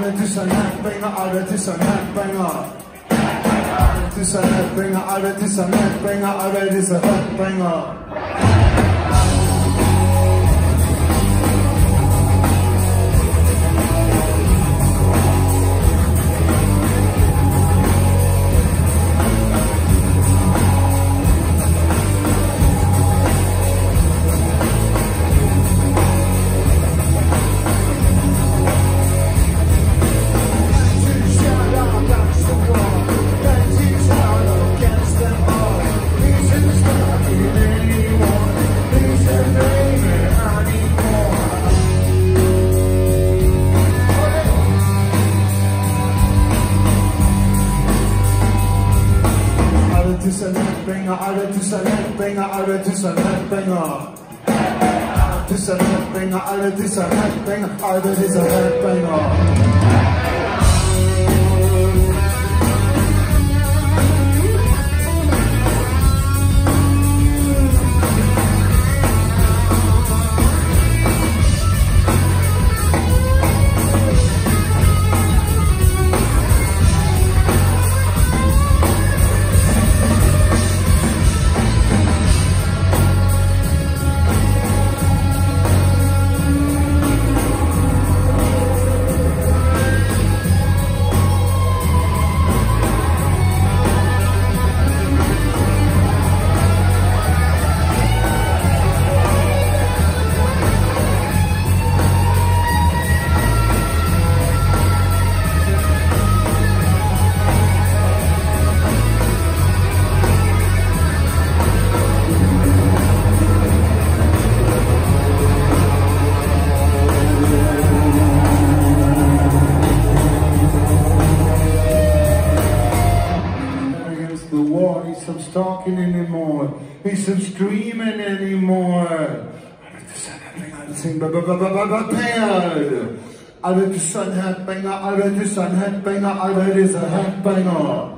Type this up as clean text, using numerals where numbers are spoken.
Albert is a headbanger, Albert is a headbanger. Albert is a headbanger, Albert is a headbanger, Albert is a headbanger. Albert is a headbanger, Albert is a headbanger, Albert is a headbanger. Albert is a headbanger, Albert is a headbanger, Albert is a headbanger. He stops talking anymore. He stops dreaming anymore. Albert is a headbanger, Albert is a headbanger, Albert is a headbanger.